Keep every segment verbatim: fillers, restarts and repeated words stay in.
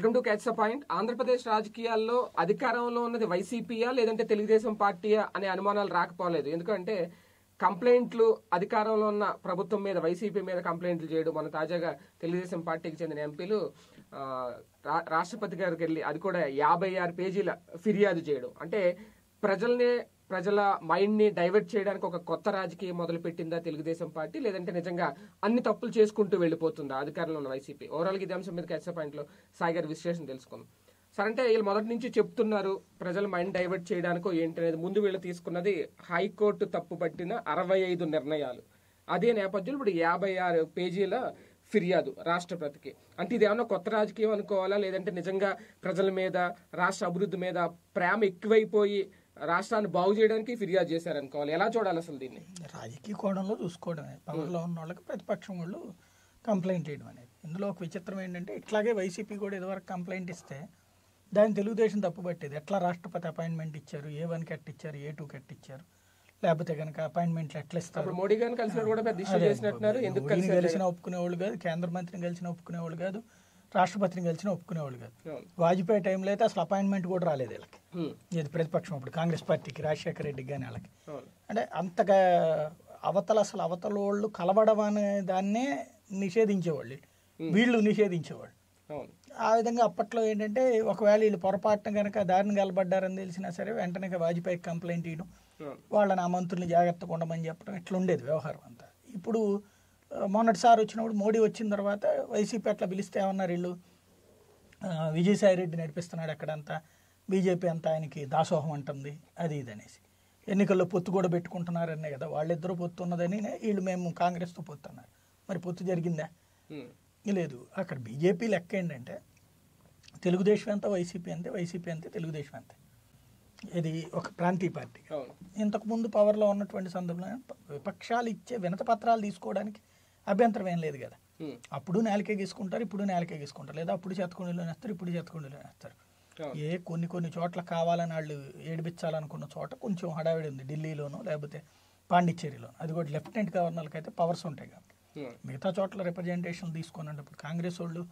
Coming to catch the point, Andhra Pradesh రాజకీయాల్లో అధికారంలో ఉన్నది వైసీపీయా లేదంటే తెలుగుదేశం పార్టీయా అనే అనుమానాలు రాకపోలేదు. ఎందుకంటే కంప్లైంట్లు అధికారంలో ఉన్న ప్రభుత్వం మీద, వైసీపీ మీద కంప్లైంట్లు చేయడం, మన తాజాగా తెలుగుదేశం పార్టీకి చెందిన ఎంపీలు రాష్ట్రపతి గారికి వెళ్ళి అది కూడా యాభై ఆరు పేజీల ఫిర్యాదు చేయడం అంటే ప్రజల్ని ప్రజల మైండ్ ని డైవర్ట్ చేయడానికి ఒక కొత్త రాజకీయం మొదలు పెట్టిందా తెలుగుదేశం పార్టీ, లేదంటే నిజంగా అన్ని తప్పులు చేసుకుంటూ వెళ్ళిపోతుందా అధికారంలో ఉన్న వైసీపీ? ఓవరాల్ గా ఇదే అంశం మీద క్యాచ్ పాయింట్ లో సాయి గారి విశ్లేషణ తెలుసుకుందాం. సార్, అంటే వీళ్ళు మొదటి నుంచి చెప్తున్నారు ప్రజల మైండ్ డైవర్ట్ చేయడానికో ఏంటి అనేది. ముందు వీళ్ళు తీసుకున్నది హైకోర్టు తప్పు పట్టిన అరవై ఐదు నిర్ణయాలు. అదే నేపథ్యంలో ఇప్పుడు యాభై ఆరు పేజీల ఫిర్యాదు రాష్ట్రపతికి. అంటే ఇది ఏమన్నా కొత్త రాజకీయం అనుకోవాలా, లేదంటే నిజంగా ప్రజల మీద, రాష్ట్ర అభివృద్ధి మీద ప్రేమ ఎక్కువైపోయి రాష్ట్రాన్ని బాగు చేయడానికి ఫిర్యాదు చేశారనుకోవాలి? ఎలా చూడాలి అసలు దీన్ని? రాజకీయ కోణంలో చూసుకోవడమే, పవర్లో ఉన్న వాళ్ళకి ప్రతిపక్షం వాళ్ళు కంప్లైంట్ చేయడం అనేది. ఇందులో ఒక విచిత్రం ఏంటంటే, ఇట్లాగే వైసీపీ కూడా ఇదివరకు కంప్లైంట్ ఇస్తే దాన్ని తెలుగుదేశం తప్పుపట్టేది. ఎట్లా రాష్ట్రపతి అపాయింట్మెంట్ ఇచ్చారు, ఏ వన్ కి ఇచ్చారు, ఏ టూ కి ఇచ్చారు, లేకపోతే కనుక అపాయింట్మెంట్లు ఎట్లా ఇస్తారు. మోడీ గారిని కలిసిన కూడా పెద్ద ఇష్యూ చేసినట్టున్నారు. ఎందుకు కలిసిన ఒప్పుకునేవాళ్ళు కాదు, కేంద్ర మంత్రిని కలిసిన ఒప్పుకునేవాళ్ళు కాదు, రాష్ట్రపతిని కలిసిన ఒప్పుకునేవాళ్ళు కాదు. వాజ్పేయి టైంలో అయితే అసలు అపాయింట్మెంట్ కూడా రాలేదు వీళ్ళకి. ఇది ప్రతిపక్షం అప్పుడు కాంగ్రెస్ పార్టీకి, రాజశేఖర రెడ్డికి కానీ వాళ్ళకి. అంటే అంతగా అవతల అసలు అవతల వాళ్ళు కలవడం అనే దాన్నే నిషేధించేవాళ్ళు, వీళ్ళు నిషేధించేవాళ్ళు. ఆ విధంగా అప్పట్లో ఏంటంటే ఒకవేళ వీళ్ళు పొరపాటున కనుక దారిని కలబడ్డారని తెలిసినా సరే వెంటనే వాజ్పేయికి కంప్లైంట్ ఇవ్వడం, వాళ్ళని ఆ మంత్రుల్ని జాగ్రత్తగా ఉండమని చెప్పడం, ఇట్లా ఉండేది వ్యవహారం అంతా. ఇప్పుడు మొన్నటిసారి వచ్చినప్పుడు మోడీ వచ్చిన తర్వాత వైసీపీ అట్లా పిలిస్తే ఏమన్నారు వీళ్ళు, విజయసాయి రెడ్డి నడిపిస్తున్నాడు అక్కడంతా, బీజేపీ అంతా ఆయనకి దాసోహం అంటుంది, అది ఇది అనేసి. ఎన్నికల్లో పొత్తు కూడా పెట్టుకుంటున్నారనే కదా, వాళ్ళిద్దరూ పొత్తు ఉన్నదని వీళ్ళు మేము కాంగ్రెస్తో పొత్తు అన్నారు. మరి పొత్తు జరిగిందా? లేదు. అక్కడ బీజేపీ లెక్క ఏంటంటే తెలుగుదేశం అంతా వైసీపీ అంతే, వైసీపీ అంతే, తెలుగుదేశం అంతే. ఇది ఒక ప్రాంతీయ పార్టీ. ఇంతకుముందు పవర్లో ఉన్నటువంటి సందర్భంలో విపక్షాలు ఇచ్చే వినత పత్రాలు తీసుకోవడానికి అభ్యంతరం ఏం లేదు కదా. అప్పుడు నేలకే గీసుకుంటారు, ఇప్పుడు నేలకే గీసుకుంటారు, లేదా అప్పుడు చేతకొండలో వేస్తారు, ఇప్పుడు చేతకొండలో వేస్తారు. ఏ కొన్ని కొన్ని చోట్ల కావాలని వాళ్ళు ఏడిపించాలనుకున్న చోట కొంచెం హడావిడి ఉంది, ఢిల్లీలోనో లేకపోతే పాండిచ్చేరిలోనో. అది కూడా లెఫ్టినెంట్ గవర్నర్లకి అయితే పవర్స్ ఉంటాయి కాబట్టి. మిగతా చోట్ల రిప్రజెంటేషన్ తీసుకున్నప్పుడు ఇప్పుడు కాంగ్రెస్ వాళ్ళు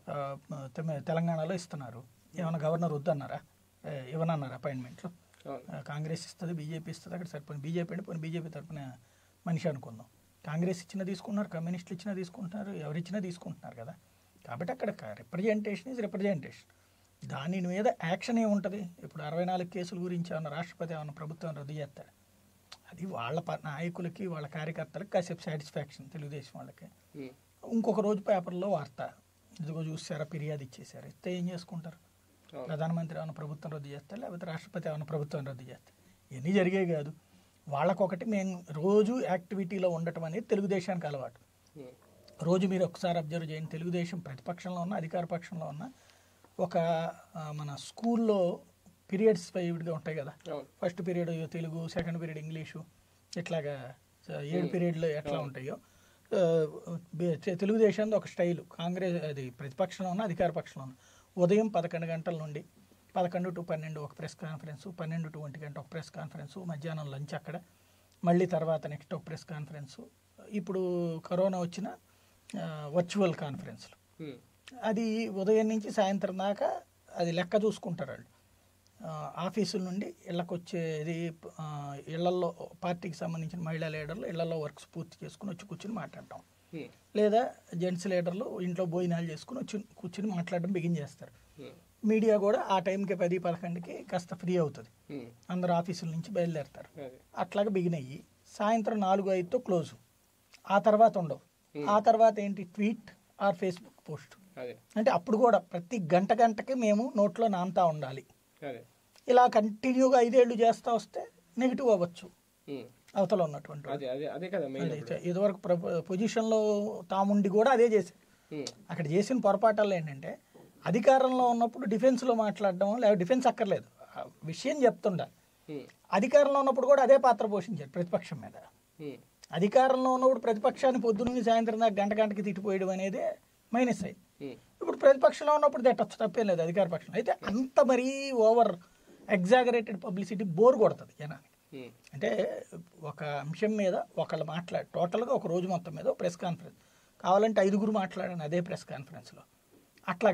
తెలంగాణలో ఇస్తున్నారు, ఏమైనా గవర్నర్ వద్దన్నారా, ఇవ్వనన్నారు అపాయింట్మెంట్లు. కాంగ్రెస్ ఇస్తుంది, బీజేపీ ఇస్తుంది, అక్కడ సరిపోయింది. బీజేపీ అంటే పోనీ బీజేపీ తరఫున మనిషి అనుకుందాం. కాంగ్రెస్ ఇచ్చినా తీసుకుంటున్నారు, కమ్యూనిస్టులు ఇచ్చినా తీసుకుంటున్నారు, ఎవరిచ్చినా తీసుకుంటున్నారు కదా. కాబట్టి అక్కడ రిప్రజెంటేషన్ ఈజ్ రిప్రజెంటేషన్. దాని మీద యాక్షన్ ఏముంటుంది? ఇప్పుడు అరవై నాలుగు కేసుల గురించి ఏమన్నా రాష్ట్రపతి ఏమన్నా ప్రభుత్వం రద్దు చేస్తాడు? అది వాళ్ళ నాయకులకి, వాళ్ళ కార్యకర్తలకు కాసేపు సాటిస్ఫాక్షన్, తెలుగుదేశం వాళ్ళకి. ఇంకొక రోజు పేపర్లో వార్త, ఇదిగో చూసారా ఫిర్యాదు ఇచ్చేసారు, ఇస్తే ఏం చేసుకుంటారు? ప్రధానమంత్రి ఏమైనా ప్రభుత్వం రద్దు చేస్తారు, లేకపోతే రాష్ట్రపతి ఏమైనా ప్రభుత్వం రద్దు చేస్తారు. ఇవన్నీ జరిగే కాదు. వాళ్ళకొకటి మేము రోజు యాక్టివిటీలో ఉండటం అనేది తెలుగుదేశానికి అలవాటు. రోజు మీరు ఒకసారి అబ్జర్వ్ చేయండి, తెలుగుదేశం ప్రతిపక్షంలో ఉన్న, అధికార పక్షంలో ఉన్న, ఒక మన స్కూల్లో పీరియడ్స్ వైడ్గా ఉంటాయి కదా. First period Telugu, second period English, ఇట్లాగా ఏడు పీరియడ్లు ఎట్లా ఉంటాయో తెలుగుదేశంలో ఒక స్టైలు. కాంగ్రెస్ అది ప్రతిపక్షంలో ఉన్న, అధికార పక్షంలో ఉన్న, ఉదయం పదకొండు గంటల నుండి పదకొండు టు పన్నెండు ఒక ప్రెస్ కాన్ఫరెన్సు, పన్నెండు టు ఒంటి గంట ఒక ప్రెస్ కాన్ఫరెన్సు, మధ్యాహ్నం లంచ్ అక్కడ, మళ్ళీ తర్వాత నెక్స్ట్ ఒక ప్రెస్ కాన్ఫరెన్సు. ఇప్పుడు కరోనా వచ్చిన వర్చువల్ కాన్ఫరెన్స్లు. అది ఉదయం నుంచి సాయంత్రం దాకా అది లెక్క చూసుకుంటారు వాళ్ళు. ఆఫీసుల నుండి ఇళ్ళకు వచ్చేది, ఇళ్లలో పార్టీకి సంబంధించిన మహిళా లీడర్లు ఇళ్లలో వర్క్స్ పూర్తి చేసుకుని వచ్చి కూర్చుని మాట్లాడటం, లేదా జెంట్స్ లీడర్లు ఇంట్లో భోజనాలు చేసుకుని వచ్చి కూర్చుని మాట్లాడడం బిగిన్ చేస్తారు. మీడియా కూడా ఆ టైంకి పది పదకొండుకి కాస్త ఫ్రీ అవుతుంది, అందరు ఆఫీసుల నుంచి బయలుదేరుతారు. అట్లాగే బిగిన్ అయ్యి సాయంత్రం నాలుగు ఐదుతో క్లోజ్. ఆ తర్వాత ఉండవు. ఆ తర్వాత ఏంటి, ట్వీట్ ఆర్ ఫేస్బుక్ పోస్ట్. అంటే అప్పుడు కూడా ప్రతి గంట గంటకి మేము నోట్లో నాంతా ఉండాలి. ఇలా కంటిన్యూగా ఐదేళ్లు చేస్తా వస్తే నెగిటివ్ అవ్వచ్చు అవతల ఉన్నటువంటి. ఇదివరకు పొజిషన్లో తాముండి కూడా అదే చేశారు. అక్కడ చేసిన పొరపాటాలు ఏంటంటే, అధికారంలో ఉన్నప్పుడు డిఫెన్స్లో మాట్లాడడం, లేదా డిఫెన్స్ అక్కర్లేదు, విషయం చెప్తుండాలి. అధికారంలో ఉన్నప్పుడు కూడా అదే పాత్ర పోషించారు ప్రతిపక్షం మీద. అధికారంలో ఉన్నప్పుడు ప్రతిపక్షాన్ని పొద్దున్న సాయంత్రం దాకా గంట గంటకి తిట్టిపోయడం అనేది మైనస్ అయ్యి, ఇప్పుడు ప్రతిపక్షంలో ఉన్నప్పుడు తిట్టచ్చు, తప్పేం లేదు అధికార పక్షం అయితే. అంత మరీ ఓవర్ ఎగ్జాగరేటెడ్ పబ్లిసిటీ బోర్ కొడుతుంది జనానికి. అంటే ఒక అంశం మీద ఒకళ్ళు మాట్లాడి టోటల్గా ఒక రోజు మొత్తం మీద ప్రెస్ కాన్ఫరెన్స్ కావాలంటే ఐదుగురు మాట్లాడండి అదే ప్రెస్ కాన్ఫరెన్స్లో. అట్లా కాదు,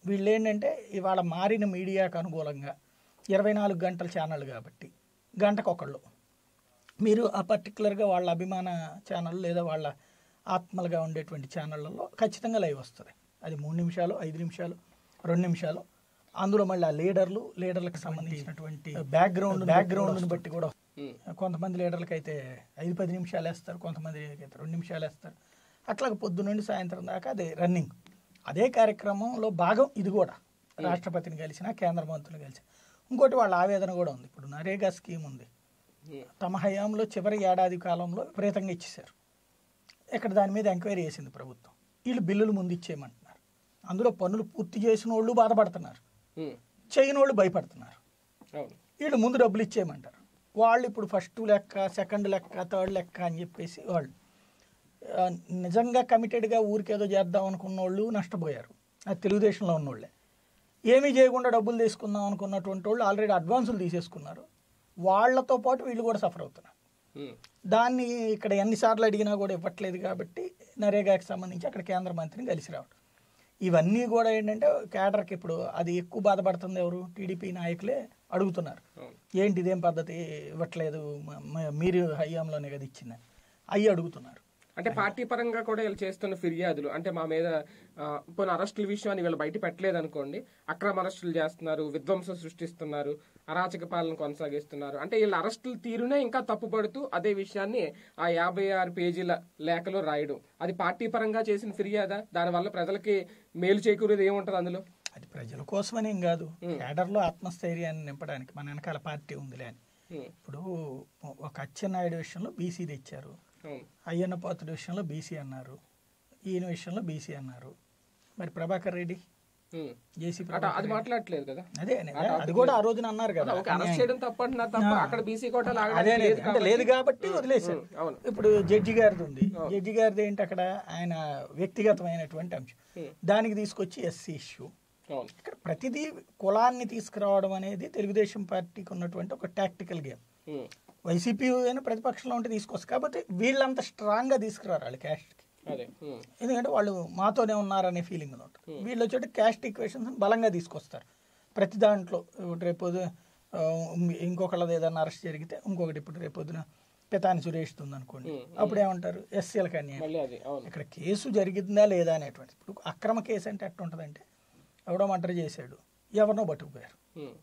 వీళ్ళు ఏంటంటే ఇవాళ మారిన మీడియాకు అనుకూలంగా ఇరవై నాలుగు గంటల ఛానల్ కాబట్టి గంటకొకళ్ళు మీరు ఆ పర్టికులర్గా వాళ్ళ అభిమాన ఛానల్ లేదా వాళ్ళ ఆత్మలుగా ఉండేటువంటి ఛానళ్ళలో ఖచ్చితంగా లైవ్ వస్తుంది. అది మూడు నిమిషాలు ఐదు నిమిషాలు రెండు నిమిషాలు. అందులో మళ్ళీ ఆ లీడర్లు లీడర్లకు సంబంధించినటువంటి బ్యాక్గ్రౌండ్ బ్యాక్గ్రౌండ్ని బట్టి కూడా కొంతమంది లీడర్లకి అయితే ఐదు పది నిమిషాలు వేస్తారు, కొంతమంది అయితే రెండు నిమిషాలు వేస్తారు. అట్లాగే పొద్దు నుండి సాయంత్రం దాకా అదే రన్నింగ్. అదే కార్యక్రమంలో భాగం ఇది కూడా. రాష్ట్రపతిని కలిసిన కేంద్ర మంత్రులు కలిసిన ఇంకోటి వాళ్ళ ఆవేదన కూడా ఉంది. ఇప్పుడు నరేగా స్కీమ్ ఉంది, తమ హయాంలో చివరి ఏడాది కాలంలో విపరీతంగా ఇచ్చేశారు. ఇక్కడ దాని మీద ఎంక్వైరీ చేసింది ప్రభుత్వం. వీళ్ళు బిల్లులు ముందు ఇచ్చేయమంటున్నారు. అందులో పనులు పూర్తి చేసిన వాళ్ళు బాధపడుతున్నారు, చేయని వాళ్ళు భయపడుతున్నారు. వీళ్ళు ముందు డబ్బులు ఇచ్చేయమంటారు. వాళ్ళు ఇప్పుడు ఫస్ట్ లెక్క, సెకండ్ లెక్క, థర్డ్ లెక్క అని చెప్పేసి వాళ్ళు నిజంగా కమిటెడ్గా ఊరికేదో చేద్దాం అనుకున్న వాళ్ళు నష్టపోయారు. అది తెలుగుదేశంలో ఉన్నోళ్ళే. ఏమీ చేయకుండా డబ్బులు తీసుకుందాం అనుకున్నటువంటి వాళ్ళు ఆల్రెడీ అడ్వాన్సులు తీసేసుకున్నారు. వాళ్లతో పాటు వీళ్ళు కూడా సఫర్ అవుతున్నారు. దాన్ని ఇక్కడ ఎన్నిసార్లు అడిగినా కూడా ఇవ్వట్లేదు కాబట్టి నరేగాకి సంబంధించి అక్కడ కేంద్ర మంత్రిని కలిసి రావడం, ఇవన్నీ కూడా ఏంటంటే కేడర్కి ఇప్పుడు అది ఎక్కువ బాధపడుతుంది ఎవరు? టీడీపీ నాయకులే అడుగుతున్నారు, ఏంటి ఇదేం పద్ధతి ఇవ్వట్లేదు, మీరు హయాంలోనే కదా ఇచ్చిందని అవి అడుగుతున్నారు. అంటే పార్టీ పరంగా కూడా వీళ్ళు చేస్తున్న ఫిర్యాదులు అంటే మా మీద కొన్ని అరెస్టుల విషయాన్ని వీళ్ళు బయట పెట్టలేదు అనుకోండి, అక్రమ అరెస్టులు చేస్తున్నారు, విధ్వంసం సృష్టిస్తున్నారు, అరాచక పాలన కొనసాగిస్తున్నారు అంటే వీళ్ళ అరెస్టుల తీరునే ఇంకా తప్పుపడుతూ అదే విషయాన్ని ఆ యాభై ఆరు పేజీల లేఖలో రాయడం, అది పార్టీ పరంగా చేసిన ఫిర్యాదా? దానివల్ల ప్రజలకి మేలు చేకూరేది ఏముంటది అందులో? అది ప్రజల కోసమనేం కాదు, కేడర్లో ఆత్మస్థైర్యాన్ని నింపడానికి మన వెనకాల పార్టీ ఉందిలే అని. ఇప్పుడు ఒక అచ్చెన్నాయుడు విషయంలో బీసీ తెచ్చారు, అయ్యన్న పాత్రుడి విషయంలో బీసీ అన్నారు, ఈయన విషయంలో బీసీ అన్నారు. మరి ప్రభాకర్ రెడ్డి జేసీ అది మాట్లాడలేదు కదా, అదే అది కూడా ఆ రోజున అన్నారు కదా, అదే అంటే లేదు కాబట్టి వదిలేశారు. ఇప్పుడు జడ్జి గారిది ఉంది, జడ్జి గారిది ఏంటి అక్కడ ఆయన వ్యక్తిగతమైనటువంటి అంశం, దానికి తీసుకొచ్చి ఎస్సీ ఇష్యూ. ఇక్కడ ప్రతిదీ కులాన్ని తీసుకురావడం అనేది తెలుగుదేశం పార్టీకి ఉన్నటువంటి ఒక టాక్టికల్ గేమ్. వైసీపీ అయినా ప్రతిపక్షంలో ఉంటే తీసుకొస్తారు కాబట్టి వీళ్ళంత స్ట్రాంగ్ గా తీసుకురారు వాళ్ళు క్యాస్ట్కి, ఎందుకంటే వాళ్ళు మాతోనే ఉన్నారనే ఫీలింగ్ ఉంటుంది. వీళ్ళు వచ్చేటి క్యాస్ట్ ఈక్వేషన్స్ బలంగా తీసుకొస్తారు ప్రతి దాంట్లో. రేపు ఇంకొకళ్ళది ఏదైనా అరెస్ట్ జరిగితే ఇంకొకటి, ఇప్పుడు రేపొద్దున పితాని సురేష్ ఉందనుకోండి, అప్పుడు ఏమంటారు ఎస్సీలకు అన్యాయం. ఇక్కడ కేసు జరిగిందా లేదా అనేటువంటి, ఇప్పుడు అక్రమ కేసు అంటే ఎట్లా ఉంటుందంటే ఎవడో మర్డర్ చేశాడు, ఎవరినో పట్టుకుపోయారు,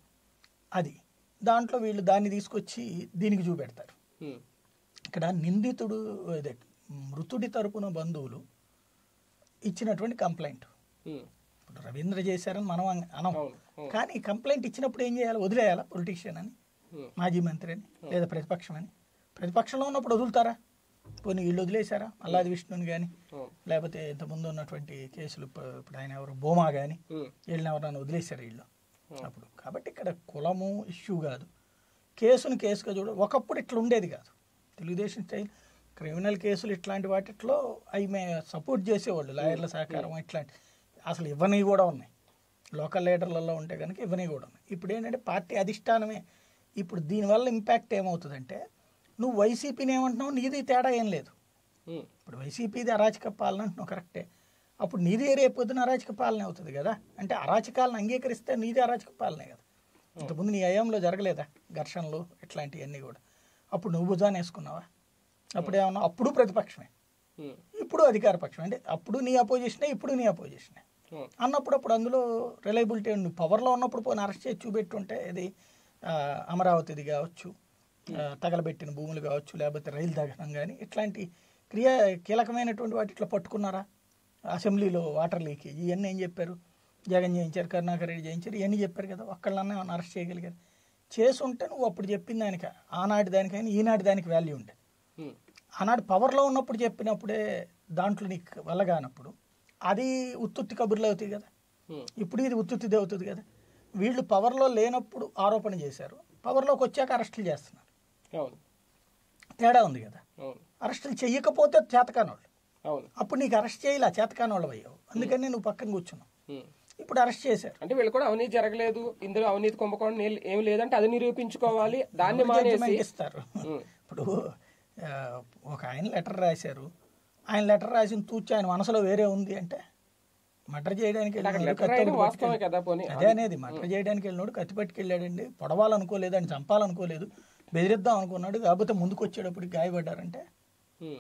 అది దాంట్లో వీళ్ళు దాన్ని తీసుకొచ్చి దీనికి చూపెడతారు. ఇక్కడ నిందితుడు అదే మృతుడి తరపున బంధువులు ఇచ్చినటువంటి కంప్లైంట్, ఇప్పుడు రవీంద్ర చేశారని మనం అనం, కానీ కంప్లైంట్ ఇచ్చినప్పుడు ఏం చేయాలి? వదిలేయాలా పొలిటీషియన్ అని, మాజీ మంత్రి అని, లేదా ప్రతిపక్షం అని? ప్రతిపక్షంలో ఉన్నప్పుడు వదులుతారా? పోనీ వీళ్ళు వదిలేశారా? అల్లాది విష్ణుని కానీ, లేకపోతే ఇంతకుముందు ఉన్నటువంటి కేసులు ఇప్పుడు ఆయన ఎవరు బోమా కానీ, వీళ్ళని ఎవరైనా వదిలేశారు వీళ్ళు అప్పుడు? కాబట్టి ఇక్కడ కులము ఇష్యూ కాదు, కేసును కేసుగా చూడ. ఒకప్పుడు ఇట్లా ఉండేది కాదు తెలుగుదేశం స్టైల్. క్రిమినల్ కేసులు ఇట్లాంటి వాటిలో అవి మే సపోర్ట్ చేసేవాళ్ళు, లాయర్ల సహకారం ఇట్లాంటి అసలు ఇవ్వనివి కూడా ఉన్నాయి. లోకల్ లీడర్లలో ఉంటే కనుక ఇవ్వనివి కూడా ఉన్నాయి. ఇప్పుడు ఏంటంటే పార్టీ అధిష్టానమే. ఇప్పుడు దీనివల్ల ఇంపాక్ట్ ఏమవుతుందంటే, నువ్వు వైసీపీని ఏమంటున్నావు, నీది తేడా ఏం లేదు. ఇప్పుడు వైసీపీది అరాచక పాలన అంటున్నావు కరెక్టే, అప్పుడు నీది రేపొద్దున అరాచక పాలన అవుతుంది కదా. అంటే అరాచకాలను అంగీకరిస్తే నీది అరాచక పాలనే కదా. ఇంతకుముందు నీ హయాంలో జరగలేదా ఘర్షణలు ఇట్లాంటివన్నీ కూడా? అప్పుడు నువ్వు భుజాన్ని వేసుకున్నావా? అప్పుడు ఏమన్నా అప్పుడు ప్రతిపక్షమే, ఇప్పుడు అధికార పక్షం. అంటే అప్పుడు నీ అపోజిషనే, ఇప్పుడు నీ అపోజిషనే అన్నప్పుడు అప్పుడు అందులో రిలయబిలిటీ ఉంది. పవర్లో ఉన్నప్పుడు పోనీ అరెస్ట్ చేసి చూపెట్టుంటే ఇది అమరావతిది కావచ్చు, తగలబెట్టిన భూములు కావచ్చు, లేకపోతే రైలు దహనం కానీ ఇట్లాంటి క్రియా కీలకమైనటువంటి వాటి ఇట్లా పట్టుకున్నారా? అసెంబ్లీలో వాటర్ లీకేజ్ ఇవన్నీ ఏం చెప్పారు? జగన్ చేయించారు, కరుణాకర్ రెడ్డి చేయించారు, ఇవన్నీ చెప్పారు కదా. ఒక్కళ్ళన్నా అరెస్ట్ చేయగలిగారు. చేసుంటే నువ్వు అప్పుడు చెప్పిన దానికి, ఆనాటి దానికైనా ఈనాటి దానికి వాల్యూ ఉండే. ఆనాడు పవర్లో ఉన్నప్పుడు చెప్పినప్పుడే దాంట్లో నీకు వల్ల కానప్పుడు అది ఉత్తుత్తి కబుర్లు అవుతాయి కదా. ఇప్పుడు ఇది ఉత్తుత్తిది అవుతుంది కదా. వీళ్ళు పవర్లో లేనప్పుడు ఆరోపణ చేశారు, పవర్లోకి వచ్చాక అరెస్టులు చేస్తున్నారు. తేడా ఉంది కదా. అరెస్టులు చెయ్యకపోతే చేతకానోళ్ళు, అప్పుడు నీకు అరెస్ట్ చేయాల చేతకానోళ్ళు అయ్యావు, అందుకని నువ్వు పక్కన కూర్చున్నావు. ఇప్పుడు అరెస్ట్ చేశారు అంటే వీళ్ళు కూడా అవినీతి జరగలేదు, ఇందులో అవినీతి కుంభకోణం ఏం లేదంటే అది నిరూపించుకోవాలి, దాన్ని ఇస్తారు. ఇప్పుడు ఒక ఆయన లెటర్ రాశారు, ఆయన లెటర్ రాసిన తూచి ఆయన మనసులో వేరే ఉంది అంటే మటర్ చేయడానికి అక్కడ వెళ్ళినోడు లెటర్ కత్తి రాయడం ఒకటి వాస్తవమే పట్టుకెళ్ళి- కదా పోనీ అదే అనేది మటర్ చేయడానికి వెళ్ళినోడు కత్తి పట్టుకెళ్ళాడండి. పొడవాలనుకోలేదు, అని చంపాలనుకోలేదు, బెదిరిద్దాం అనుకున్నాడు. కాకపోతే ముందుకు వచ్చేటప్పుడు గాయపడ్డారంటే ఉమ్,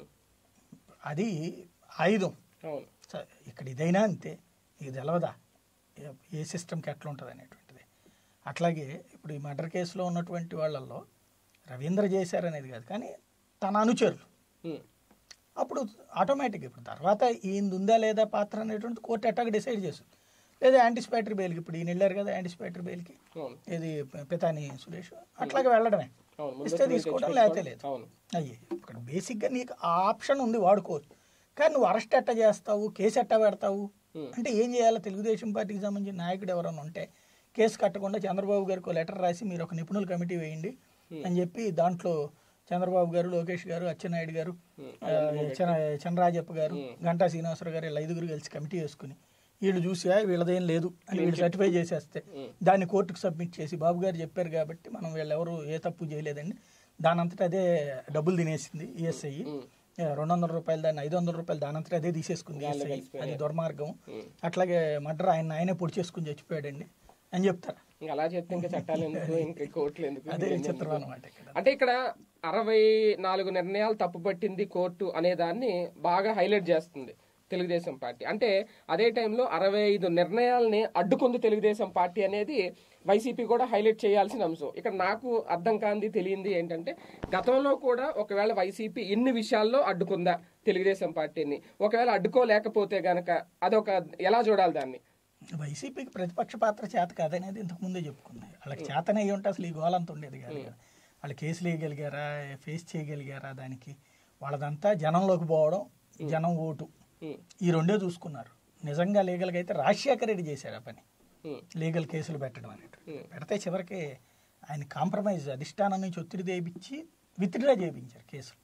అది ఆయుధం. అవును స- ఇక్కడ ఇదైనా అంతే, ఇది తెలవదా ఏ- ఏ సిస్టమ్కి ఎట్లా ఉంటుంది అనేటువంటిది. అట్లాగే ఇప్పుడు ఈ మర్డర్ కేసులో ఉన్నటువంటి వాళ్ళల్లో రవీంద్ర చేశారనేది కాదు, కానీ తన అనుచరులు ఉమ్, అప్పుడు ఆటోమేటిక్ ఇప్పుడు తర్వాత ఈయన ఉందా లేదా పాత్ర అనేటువంటి కోర్టు ఎట్టాగా డిసైడ్ చేస్తుంది. లేదా యాంటిసిపేటరీ బెయిల్కి, ఇప్పుడు ఈయన వెళ్ళారు కదా యాంటిసిపేటరీ బెయిల్కి, అవును ఇది పితాని సురేష్, అట్లాగే వెళ్ళడమే, అవును ముందు ఇస్తే తీసుకోవడం లేకపోతే లేదు. అవును అయ్యి ఇక్కడ బేసిక్గా నీకు ఆ ఆప్షన్ ఉంది, వాడుకోవచ్చు. కానీ నువ్వు అరెస్ట్ ఎట్టా చేస్తావు, కేసు ఎట్టా పెడతావు అంటే ఏం చేయాలి? తెలుగుదేశం పార్టీకి సంబంధించిన నాయకుడు ఎవరైనా ఉంటే కేసు కట్టకుండా చంద్రబాబు గారికి ఒక లెటర్ రాసి మీరు ఒక నిపుణుల కమిటీ వేయండి అని చెప్పి దాంట్లో చంద్రబాబు గారు, లోకేష్ గారు, అచ్చెన్నాయుడు గారు, ఆ, చన- చంద్రరాజప్ప గారు, గంటా శ్రీనివాసరావు గారు, ఇలా ఐదుగురు కలిసి కమిటీ వేసుకుని వీళ్ళు చూసి "ఆ, వీళ్ళదేం లేదు అని వీళ్ళు సర్టిఫై చేసేస్తే దాన్ని కోర్టుకు సబ్మిట్ చేసి బాబు గారు చెప్పారు కాబట్టి మనం వీళ్ళెవరు ఏ తప్పు చేయలేదండి, దాని అంతటా అదే డబ్బులు తినేసింది ఈఎస్ఐ, రెండు వందల రూపాయలు దాన్ని ఐదు వందల రూపాయలు దాని అంతటా అదే తీసేసుకుంది ఈఎస్ఐ, అది దుర్మార్గం, అట్లాగే మర్డర్ ఆయన ఆయనే పొడి చేసుకుని చచ్చిపోయాడండి అని చెప్తారు. ఇంకా అలా చెప్తే ఇంకా చట్టాలు ఎందుకు, ఇంకా కోర్టులు ఎందుకు? అదే చిత్రం అనమాట ఇక్కడ. అంటే ఇక్కడ అరవై నాలుగు నిర్ణయాలు తప్పుపట్టింది కోర్టు అనే దాన్ని బాగా హైలైట్ చేస్తుంది తెలుగుదేశం పార్టీ. అంటే అదే టైంలో అరవై ఐదు నిర్ణయాలని అడ్డుకుంది తెలుగుదేశం పార్టీ అనేది వైసీపీ కూడా హైలైట్ చేయాల్సిన అంశం. ఇక్కడ నాకు అర్థం కాంది తెలియంది ఏంటంటే గతంలో కూడా ఒకవేళ వైసీపీ ఇన్ని విషయాల్లో అడ్డుకుందా తెలుగుదేశం పార్టీని, ఒకవేళ అడ్డుకోలేకపోతే గనక అదొక ఎలా చూడాలి దాన్ని? వైసీపీకి ప్రతిపక్ష పాత్ర చేత కాదనేది ఇంతకు ముందే చెప్పుకుంది. వాళ్ళకి చేతనే అయ్యి ఉంటే అసలు ఈ గోలంత ఉండేది కాదు కదా. వాళ్ళు కేసులు వేయగలిగారా, ఫేస్ చేయగలిగారా, దానికి వాళ్ళదంతా జనంలోకి పోవడం, జనం ఓటు, ఈ రెండే చూసుకున్నారు. నిజంగా లీగల్గా అయితే రాజశేఖర రెడ్డి చేశారు ఆ పని, లీగల్ కేసులు పెట్టడం అనేది. పెడితే చివరికి ఆయన కాంప్రమైజ్ అధిష్టానం నుంచి ఒత్తిడి తెప్పించి విత్డ్రా చేయించారు కేసులు.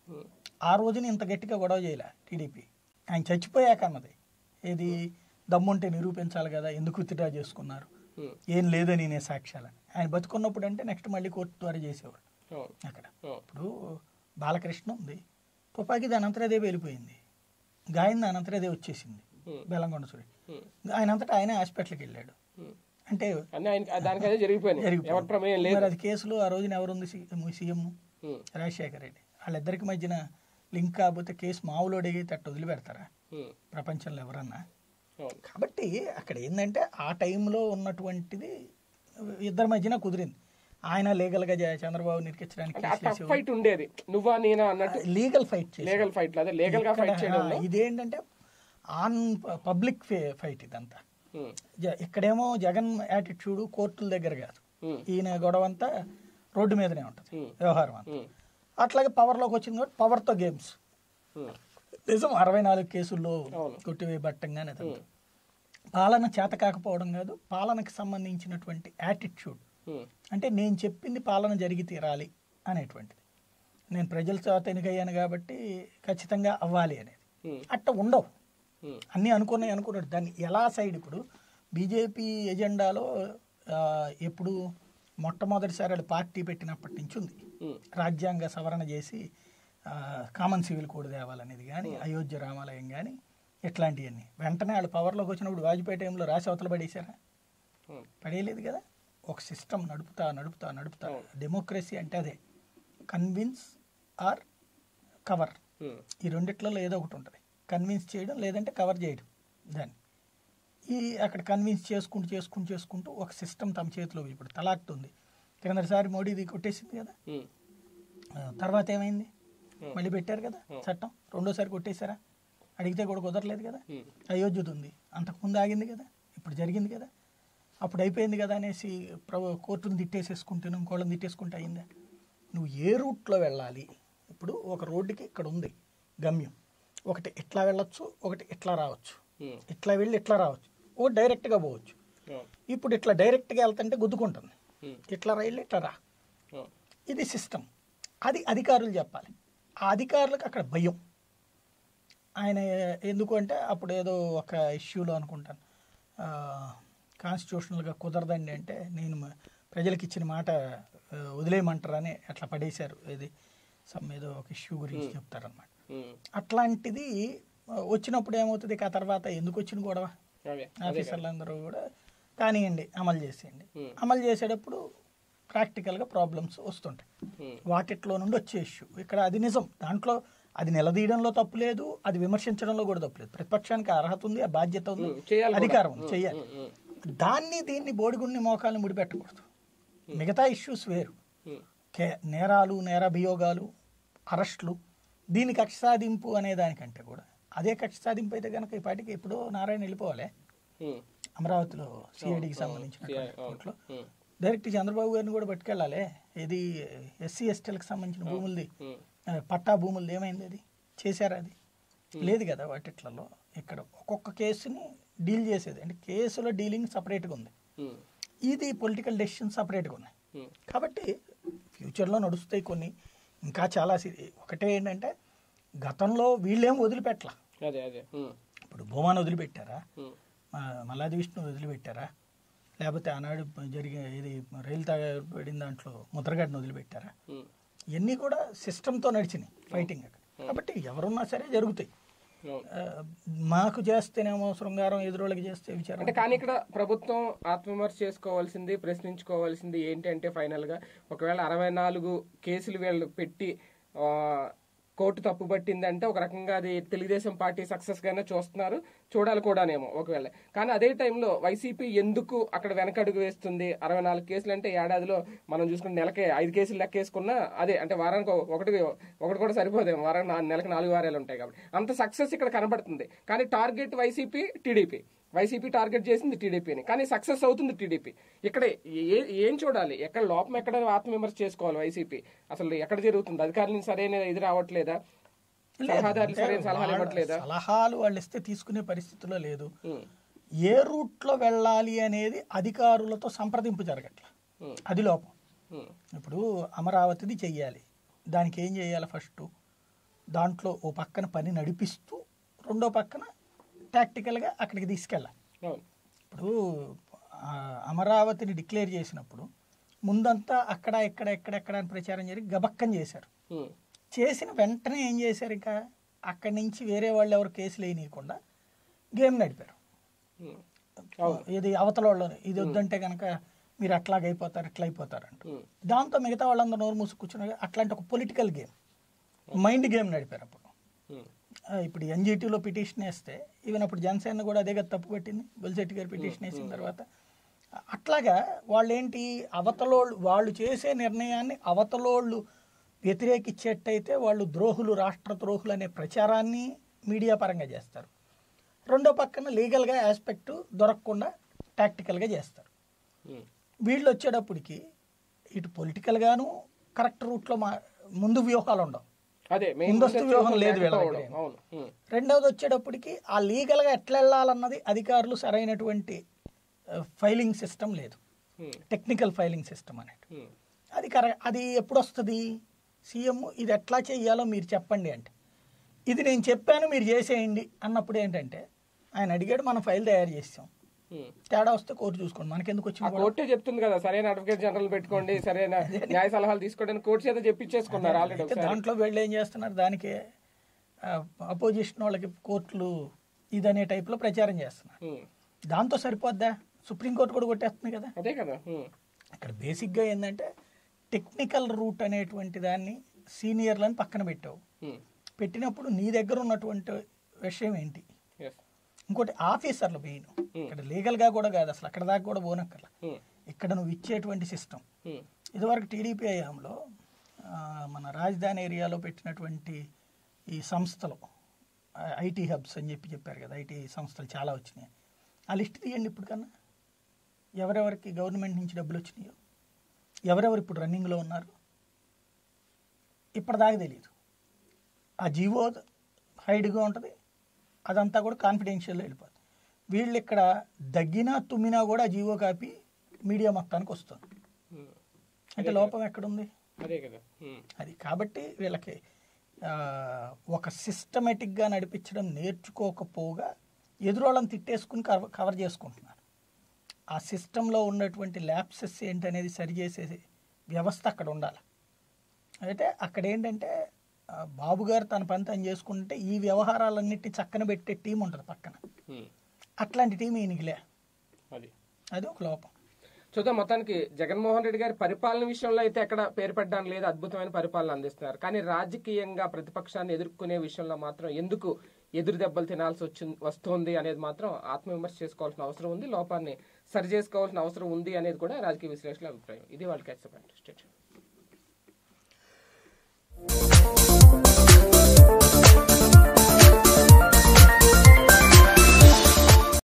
ఆ రోజున ఇంత గట్టిగా గొడవ చేయలే టీడీపీ. ఆయన చచ్చిపోయాక అన్నది ఏది దమ్ముంటే నిరూపించాలి కదా, ఎందుకు విత్డ్రా చేసుకున్నారు, ఏం లేదని నేను సాక్ష్యాలని. ఆయన బతుకున్నప్పుడు అంటే నెక్స్ట్ మళ్ళీ కోర్టు ద్వారా చేసేవాడు. అక్కడ ఇప్పుడు బాలకృష్ణ ఉంది, తుపాకీ దాని అంతటా వెళ్ళిపోయింది, గాయం దాని అంతటా వచ్చేసింది బెల్లంకొండ సురేష్, ఆయన అంతటా ఆయనే హాస్పిటల్కి వెళ్ళాడు. అంటే మరి అది కేసులో ఆ రోజున ఎవరుంది సీఎం రాజశేఖర రెడ్డి. వాళ్ళిద్దరికి మధ్యన లింక్ కాకపోతే కేసు మామూలు అడిగితే అట్టు వదిలిపెడతారా ప్రపంచంలో ఎవరన్నా? కాబట్టి అక్కడ ఏంటంటే ఆ టైంలో ఉన్నటువంటిది ఇద్దరి మధ్యన కుదిరింది. ఆయన లీగల్ గా చంద్రబాబు నిరికించడానికి ఫైట్ ఉండేది, నువ్వా నేనా అన్నట్టు legal fight legal fight legal గా ఫైట్ చేయడం. ఇదేంటంటే ఆన్ పబ్లిక్ ఫైట్ ఇదంతా. ఇక్కడేమో జగన్ యాటిట్యూడ్ కోర్టుల దగ్గర కాదు, ఈయన గొడవ అంతా రోడ్డు మీదనే ఉంటుంది వ్యవహారం అంతా. అట్లాగే పవర్ లోకి వచ్చింది కాబట్టి పవర్ తో గేమ్స్. నిజం అరవై నాలుగు కేసుల్లో కొట్టివేయబట్టంగానే పాలన చేత కాకపోవడం కాదు, పాలనకు సంబంధించినటువంటి యాటిట్యూడ్. అంటే నేను చెప్పింది పాలన జరిగి తీరాలి అనేటువంటిది, నేను ప్రజల చేత ఎన్నికయ్యాను కాబట్టి ఖచ్చితంగా అవ్వాలి అనేది అట్ట ఉండవు. అన్నీ అనుకున్నాయి అనుకున్నాడు దాన్ని ఎలా సైడ్. ఇప్పుడు బీజేపీ ఎజెండాలో ఎప్పుడు మొట్టమొదటిసారి వాళ్ళు పార్టీ పెట్టినప్పటి నుంచి ఉంది రాజ్యాంగ సవరణ చేసి కామన్ సివిల్ కోడ్ తేవాలనేది కానీ, అయోధ్య రామాలయం కానీ ఇట్లాంటివన్నీ. వెంటనే వాళ్ళు పవర్లోకి వచ్చినప్పుడు వాజ్పేయి టైంలో రాసి అవతల పడేశారా? పడేయలేదు కదా. ఒక సిస్టమ్ నడుపుతా నడుపుతా నడుపుతా. డెమోక్రసీ అంటే అదే, కన్విన్స్ ఆర్ కవర్, ఈ రెండిట్లలో ఏదో ఒకటి ఉంటుంది. కన్విన్స్ చేయడం లేదంటే కవర్ చేయడం. దాన్ని ఈ అక్కడ కన్విన్స్ చేసుకుంటూ చేసుకుంటూ చేసుకుంటూ ఒక సిస్టమ్ తమ చేతిలో ఇప్పుడు తలాక్ ఉంది. కిందసారి మోడీది కొట్టేసింది కదా, తర్వాత ఏమైంది? మళ్ళీ పెట్టారు కదా చట్టం, రెండోసారి కొట్టేశారా? అడిగితే కూడా కుదరలేదు కదా. అయోధ్యది ఉంది, అంతకుముందు ఆగింది కదా, ఇప్పుడు జరిగింది కదా, అప్పుడు అయిపోయింది కదా అనేసి కోర్టును తిట్టేసేసుకుంటేను ఇంకోళ్ళని తిట్టేసుకుంటే అయిందా? నువ్వు ఏ రూట్లో వెళ్ళాలి? ఇప్పుడు ఒక రోడ్డుకి ఇక్కడ ఉంది గమ్యం, ఒకటి ఇట్లా వెళ్ళొచ్చు, ఒకటి ఇట్లా రావచ్చు, ఇట్లా వెళ్ళి ఇట్లా రావచ్చు, ఓ డైరెక్ట్గా పోవచ్చు. ఇప్పుడు ఇట్లా డైరెక్ట్గా వెళ్తుంటే గుద్దుకుంటుంది, ఇట్లా రైళ్ళు ఇట్లా రా. ఇది సిస్టమ్. అది అధికారులు చెప్పాలి. ఆ అధికారులకు అక్కడ భయం. ఆయన ఎందుకు అంటే అప్పుడు ఏదో ఒక ఇష్యూలో అనుకుంటాను కాన్స్టిట్యూషనల్గా కుదరదండి అంటే నేను ప్రజలకు ఇచ్చిన మాట వదిలేయమంటారని అట్లా పడేశారు. ఇది సమ్ ఏదో ఒక ఇష్యూ గురించి చెప్తారనమాట. అట్లాంటిది వచ్చినప్పుడు ఏమవుతుంది, ఆ తర్వాత ఎందుకు వచ్చిన గొడవ ఆఫీసర్లందరూ కూడా కానివ్వండి అమలు చేసేయండి. అమలు చేసేటప్పుడు ప్రాక్టికల్గా ప్రాబ్లమ్స్ వస్తుంటాయి. వాటిట్లో నుండి వచ్చే ఇష్యూ ఇక్కడ అది నిజం. దాంట్లో అది నిలదీయడంలో తప్పు లేదు, అది విమర్శించడంలో కూడా తప్పు లేదు. ప్రతిపక్షానికి అర్హత ఉంది, ఆ బాధ్యత ఉంది, అధికారం ఉంది, చెయ్యాలి. దాన్ని దీన్ని బోడిగుండి మోకాలను ముడిపెట్టకూడదు. మిగతా ఇష్యూస్ వేరు, కే నేరాలు నేరాభియోగాలు అరెస్టులు దీని కక్ష సాధింపు అనే దానికంటే కూడా అదే కక్ష సాధింపు అయితే కనుక ఈ పాటికి ఎప్పుడో నారాయణ వెళ్ళిపోవాలి. అమరావతిలో సిఐడికి సంబంధించిన డైరెక్ట్ చంద్రబాబు గారిని కూడా పట్టుకెళ్ళాలి. ఇది ఎస్సీ ఎస్టీలకు సంబంధించిన భూములది పట్టా భూములది ఏమైంది, అది చేశారా? అది లేదు కదా వాటిట్లలో. ఇక్కడ ఒక్కొక్క కేసుని డీల్ చేసేది అంటే కేసులో డీలింగ్ సపరేట్గా ఉంది, ఇది పొలిటికల్ డెసిషన్ సపరేట్గా ఉన్నాయి. కాబట్టి ఫ్యూచర్లో నడుస్తాయి కొన్ని ఇంకా చాలా. ఒకటే ఏంటంటే గతంలో వీళ్ళేం వదిలిపెట్టలా. ఇప్పుడు భూమాన్ని వదిలిపెట్టారా, మల్లాది విష్ణు వదిలిపెట్టారా, లేకపోతే ఆనాడు జరిగే ఇది రైలు తగబడిన దాంట్లో ముద్రగడ్డను వదిలిపెట్టారా? ఇవన్నీ కూడా సిస్టంతో నడిచినాయి ఫైటింగ్ అక్కడ. కాబట్టి ఎవరున్నా సరే జరుగుతాయి. మాకు చేస్తేనేమో శృంగారం, ఎదురోళ్ళకి చేస్తే విచారం. అంటే కానీ ఇక్కడ ప్రభుత్వం ఆత్మవిమర్శ చేసుకోవాల్సింది, ప్రశ్నించుకోవాల్సింది ఏంటంటే ఫైనల్ గా ఒకవేళ అరవై నాలుగు కేసులు వీళ్ళు పెట్టి కోర్టు తప్పు పట్టిందంటే ఒక రకంగా అది తెలుగుదేశం పార్టీ సక్సెస్ గానే చూస్తున్నారు, చూడాలి కూడానేమో ఒకవేళ. కానీ అదే టైంలో వైసీపీ ఎందుకు అక్కడ వెనకడుగు వేస్తుంది? అరవై నాలుగు కేసులు అంటే ఏడాదిలో మనం చూసుకున్న నెలకే ఐదు కేసులు లెక్కేసుకున్నా అదే అంటే వారానికి ఒకటి ఒకటి కూడా సరిపోదేమో, వారానికి నెలకు నాలుగు వారాలు ఉంటాయి కాబట్టి అంత సక్సెస్ ఇక్కడ కనబడుతుంది. కానీ target YCP, TDP. YCP target చేసింది టీడీపీని, కానీ సక్సెస్ అవుతుంది టీడీపీ. ఇక్కడ ఏం చూడాలి, ఎక్కడ లోపం ఎక్కడ ఆత్మవిమర్శ చేసుకోవాలి వైసీపీ? అసలు ఎక్కడ జరుగుతుంది? అధికారుల నుంచి సరైన ఇది రావట్లేదా? సలహాదారులు సరైన సలహాలు ఇవ్వట్లేదా? సలహాలు వాళ్ళు ఇస్తే తీసుకునే పరిస్థితిలో లేదు. ఏ రూట్ లో వెళ్ళాలి అనేది అధికారులతో సంప్రదింపు జరగట్ల, అది లోపం. ఇప్పుడు అమరావతిది చెయ్యాలి, దానికి ఏం చేయాలి? ఫస్ట్ దాంట్లో ఓ పక్కన పని నడిపిస్తూ రెండో పక్కన టాక్టికల్గా అక్కడికి తీసుకెళ్ళాలి. ఇప్పుడు అమరావతిని డిక్లేర్ చేసినప్పుడు ముందంతా అక్కడ ఇక్కడ ఎక్కడెక్కడ అని ప్రచారం జరిగి గబక్కని చేశారు. చేసిన వెంటనే ఏం చేశారు, ఇంకా అక్కడి నుంచి వేరే వాళ్ళు ఎవరు కేసులు వేయనీయకుండా గేమ్ నడిపారు. ఇది అవతల వాళ్ళు ఇది వద్దంటే కనుక మీరు అట్లాగైపోతారు ఇట్లా అయిపోతారు అంట. దాంతో మిగతా వాళ్ళందరూ నోరు మూసి కూర్చున్నారు. అట్లాంటి ఒక పొలిటికల్ గేమ్, మైండ్ గేమ్ నడిపారు. అప్పుడు ఇప్పుడు ఎన్జిటిలో పిటిషన్ వేస్తే ఈవెన్ అప్పుడు జనసేన కూడా అదే కదా తప్పు పెట్టింది, బొలిశెట్టి గారు పిటిషన్ వేసిన తర్వాత. అట్లాగా వాళ్ళు ఏంటి, అవతలోళ్ళు వాళ్ళు చేసే నిర్ణయాన్ని అవతలోళ్ళు వ్యతిరేకించేట్టయితే వాళ్ళు ద్రోహులు, రాష్ట్ర ద్రోహులు అనే ప్రచారాన్ని మీడియా పరంగా చేస్తారు. రెండో పక్కన లీగల్గా ఆస్పెక్ట్ దొరకకుండా టాక్టికల్గా చేస్తారు. వీళ్ళు వచ్చేటప్పటికి ఇటు పొలిటికల్గాను కరెక్ట్ రూట్లో మా ముందు వ్యూహాలు ఉండవు, ముందస్తు వ్యూహం లేదు వీళ్ళ దగ్గర. రెండవది వచ్చేటప్పటికి ఆ లీగల్గా ఎట్లా వెళ్ళాలన్నది అధికారులు సరైనటువంటి ఫైలింగ్ సిస్టమ్ లేదు, టెక్నికల్ ఫైలింగ్ సిస్టమ్ అనేది. అది కరెక్ట్. అది ఎప్పుడు వస్తుంది? సీఎం ఇది ఎట్లా చేయాలో మీరు చెప్పండి అంటే, ఇది నేను చెప్పాను మీరు చేసేయండి అన్నప్పుడు ఏంటంటే ఆయన అడిగాడు, మనం ఫైల్ తయారు చేసాం, తేడా వస్తే కోర్టు చూసుకోండి, మనకెందుకు వచ్చింది? కోర్టే చెప్తుంది కదా సరైన అడ్వకేట్ జనరల్ పెట్టుకోండి, సరైన న్యాయ సలహాలు తీసుకోండి, కోర్టు చేత చెప్పించేసుకున్నారు ఆల్రెడీ. దాంట్లో వీళ్ళు ఏం చేస్తున్నారు, దానికి అపోజిషన్ వాళ్ళకి కోర్టులు ఇదనే టైప్లో ప్రచారం చేస్తున్నారు. దాంతో సరిపోద్దా? సుప్రీంకోర్టు కూడా కొట్టేస్తుంది కదా. అదే కదా. ఇక్కడ బేసిక్గా ఏంటంటే టెక్నికల్ రూట్ అనేటువంటి దాన్ని సీనియర్లను పక్కన పెట్టావు. పెట్టినప్పుడు నీ దగ్గర ఉన్నటువంటి విషయం ఏంటి? ఇంకోటి ఆఫీసర్లు మెయిన్. ఇక్కడ లీగల్గా కూడా కాదు అసలు, అక్కడ దాకా కూడా పోనక్కర్లా. ఇక్కడ నువ్వు ఇచ్చేటువంటి సిస్టమ్. ఇదివరకు టీడీపీ హయాంలో మన రాజధాని ఏరియాలో పెట్టినటువంటి ఈ సంస్థలు, ఐటీ హబ్స్ అని చెప్పి చెప్పారు కదా, ఐటీ సంస్థలు చాలా వచ్చినాయి. ఆ లిస్ట్ తీయండి ఇప్పుడు కన్నా, ఎవరెవరికి గవర్నమెంట్ నుంచి డబ్బులు వచ్చినాయో, ఎవరెవరు ఇప్పుడు రన్నింగ్లో ఉన్నారు, ఇప్పటిదాకా తెలియదు. ఆ జీవో హైడ్గా ఉంటుంది, అదంతా కూడా కాన్ఫిడెన్షియల్లో వెళ్ళిపోతుంది. వీళ్ళు ఇక్కడ దగ్గినా తుమ్మినా కూడా జీవో కాపీ మీడియా మొత్తానికి వస్తుంది. అంటే లోపం ఎక్కడుంది? అది కాబట్టి వీళ్ళకి ఒక సిస్టమేటిక్గా నడిపించడం నేర్చుకోకపోగా ఎదురోళ్ళని తిట్టేసుకుని కవర్ కవర్ చేసుకుంటున్నారు. ఆ సిస్టంలో ఉన్నటువంటి ల్యాప్సెస్ ఏంటనేది సరిచేసే వ్యవస్థ అక్కడ ఉండాలి. అయితే అక్కడ ఏంటంటే బాబు గారు తన పని తను చేసుకుంటే ఈ వ్యవహారాలన్నిటి చక్కన పెట్టే టీం ఉంటుంది పక్కన. అట్లాంటి టీం ఈయనకిలే. అది అది ఒక లోపం. చూద్దాం. మొత్తానికి జగన్మోహన్ రెడ్డి గారి పరిపాలన విషయంలో అయితే ఎక్కడ పేరు పెట్టడం లేదు, అద్భుతమైన పరిపాలన అందిస్తున్నారు. కానీ రాజకీయంగా ప్రతిపక్షాన్ని ఎదుర్కొనే విషయంలో మాత్రం ఎందుకు ఎదురు దెబ్బలు తినాల్సి వచ్చి వస్తుంది అనేది మాత్రం ఆత్మవిమర్శ చేసుకోవాల్సిన అవసరం ఉంది, లోపాన్ని సరి చేసుకోవాల్సిన అవసరం ఉంది అనేది కూడా రాజకీయ విశ్లేషకుల అభిప్రాయం. ఇది వాళ్ళకి